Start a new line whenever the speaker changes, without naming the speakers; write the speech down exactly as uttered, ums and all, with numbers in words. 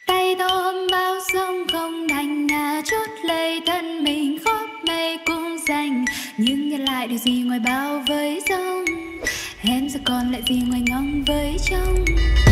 Tay tôm bao sông không đành à, chốt lấy thân mình khóp mây cũng dành, nhưng nhận lại điều gì ngoài bao với dông, em giờ còn lại gì ngoài ngóng với trông.